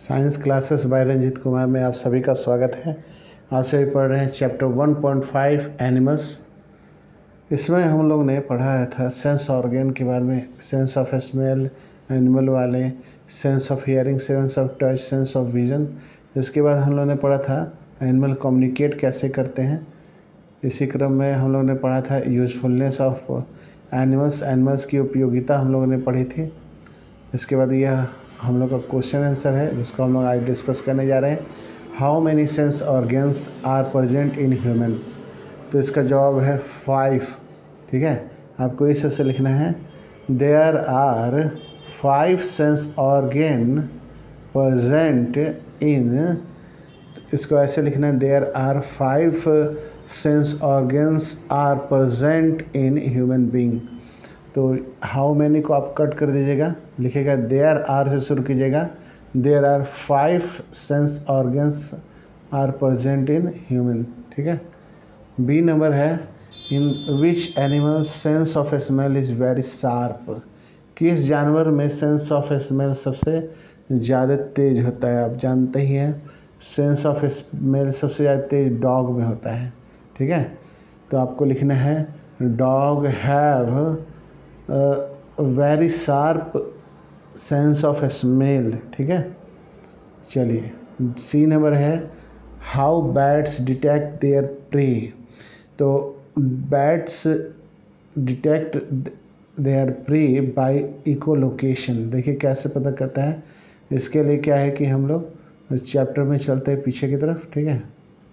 Science classes by Ranjit Kumar में आप सभी का स्वागत है। आप सभी पढ़ रहे हैं चैप्टर 1.5 एनिमल्स। इसमें हम लोग ने पढ़ा था सेंस ऑर्गन के बारे में, सेंस ऑफ स्मेल एनिमल वाले, sense of hearing, sense of touch, sense of vision. इसके बाद हम लोग ने पढ़ा था एनिमल कम्युनिकेट कैसे करते हैं। इसी क्रम में हम लोग ने पढ़ा था यूजफुलनेस ऑफ एनिमल्स की उपयोगिता हम लोगों ने पढ़ी थी। इसके बाद यह हम लोग का क्वेश्चन आंसर है जिसको हम लोग आज डिस्कस करने जा रहे हैं। How many sense organs are present in human. तो इसका जवाब है 5। ठीक है, आपको इस से लिखना है there are 5 sense organ present in. इसको ऐसे लिखना है there are 5 sense organs are present in human being. तो हाउ मैनी को आप कट कर दीजिएगा, लिखेगा देयर आर से शुरू कीजिएगा। There are 5 sense organs are present in human. ठीक है। बी नंबर है in which animal sense of smell is very sharp. किस जानवर में सेंस ऑफ स्मेल सबसे ज़्यादा तेज होता है। आप जानते ही हैं सेंस ऑफ स्मेल सबसे ज़्यादा तेज डॉग में होता है। ठीक है, तो आपको लिखना है dog have very sharp sense of smell. ठीक है, चलिए सी नंबर है how bats detect their prey. तो bats detect their prey by echolocation. देखिए कैसे पता करता है। इसके लिए क्या है कि हम लोग इस चैप्टर में चलते हैं पीछे की तरफ। ठीक है,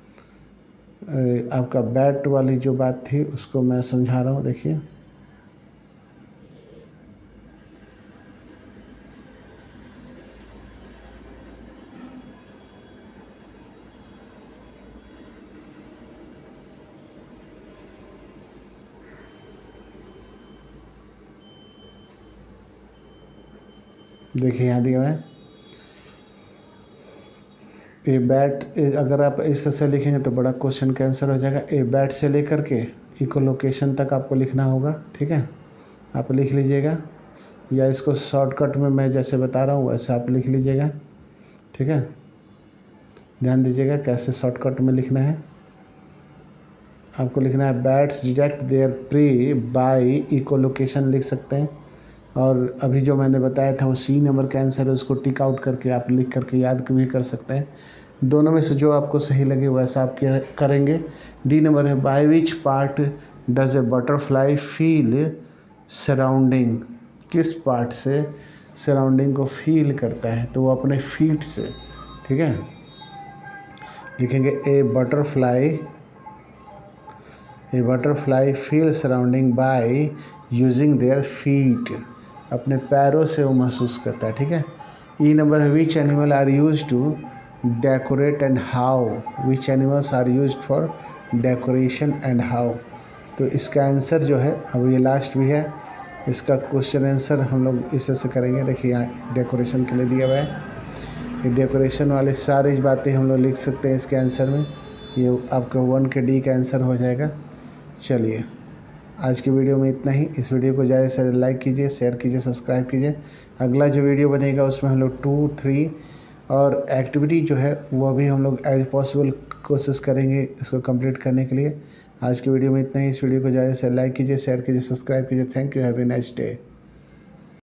आपका बैट वाली जो बात थी उसको मैं समझा रहा हूँ। देखिए देखिए यहाँ दिया है ए बैट। अगर आप इस से लिखेंगे तो बड़ा क्वेश्चन का आंसर हो जाएगा। ए बैट से लेकर के इकोलोकेशन तक आपको लिखना होगा। ठीक है, आप लिख लीजिएगा या इसको शॉर्टकट में मैं जैसे बता रहा हूँ वैसे आप लिख लीजिएगा। ठीक है, ध्यान दीजिएगा कैसे शॉर्टकट में लिखना है। आपको लिखना है bats detect their prey by echolocation लिख सकते हैं। और अभी जो मैंने बताया था वो सी नंबर का आंसर है, उसको टिक आउट करके आप लिख करके याद भी कर सकते हैं। दोनों में से जो आपको सही लगे वैसा आप करेंगे। डी नंबर है by which part does a butterfly feel surrounding. किस पार्ट से सराउंडिंग को फील करता है, तो वो अपने फीट से। ठीक है, लिखेंगे a butterfly feel surrounding by using their feet. अपने पैरों से वो महसूस करता है। ठीक है। ई नंबर है which animal are use to decorate and how. Which animals are use for decoration and how. तो इसका आंसर जो है अब ये लास्ट भी है, इसका क्वेश्चन आंसर हम लोग इससे करेंगे। देखिए यहाँ डेकोरेशन के लिए दिया हुआ है, ये डेकोरेशन वाली सारी बातें हम लोग लिख सकते हैं इसके आंसर में। ये आपका 1 के डी का आंसर हो जाएगा। चलिए आज की वीडियो में इतना ही। इस वीडियो को ज़्यादा से ज़्यादा लाइक कीजिए, शेयर कीजिए, सब्सक्राइब कीजिए। अगला जो वीडियो बनेगा उसमें हम लोग 2, 3 और एक्टिविटी जो है वो भी हम लोग एज पॉसिबल कोशिश करेंगे इसको कंप्लीट करने के लिए। आज की वीडियो में इतना ही। इस वीडियो को ज़्यादा से लाइक कीजिए, शेयर कीजिए, सब्सक्राइब कीजिए। Thank you, have a nice day.